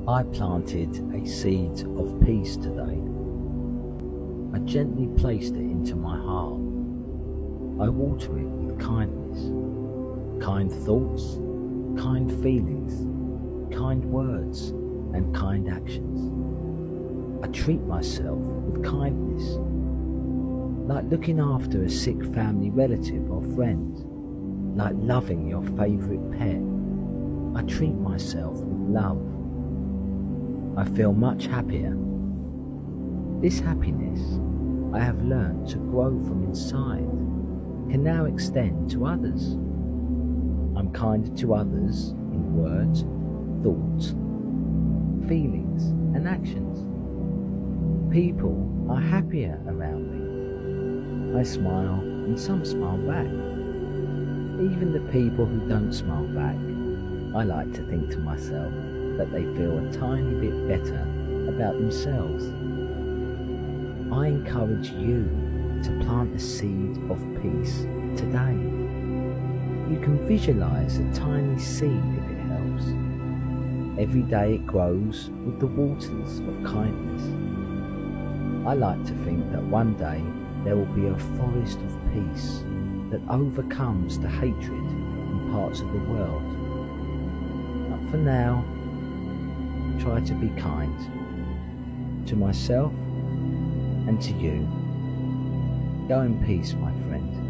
I planted a seed of peace today. I gently placed it into my heart. I water it with kindness, kind thoughts, kind feelings, kind words, and kind actions. I treat myself with kindness, like looking after a sick family relative or friend, like loving your favourite pet. I treat myself with love. I feel much happier. This happiness I have learned to grow from inside can now extend to others. I'm kinder to others in words, thoughts, feelings and actions. People are happier around me. I smile and some smile back. Even the people who don't smile back, I like to think to myself that they feel a tiny bit better about themselves. I encourage you to plant a seed of peace today. You can visualize a tiny seed if it helps. Every day it grows with the waters of kindness. I like to think that one day there will be a forest of peace that overcomes the hatred in parts of the world. But for now, try to be kind to myself and to you. Go in peace, my friend.